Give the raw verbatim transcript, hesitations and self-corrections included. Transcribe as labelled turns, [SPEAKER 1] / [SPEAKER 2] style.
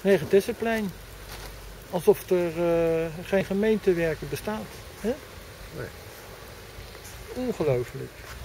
[SPEAKER 1] Regentessenplein. Alsof er uh, geen gemeentewerken bestaat. Hè?
[SPEAKER 2] Nee.
[SPEAKER 1] Ongelooflijk.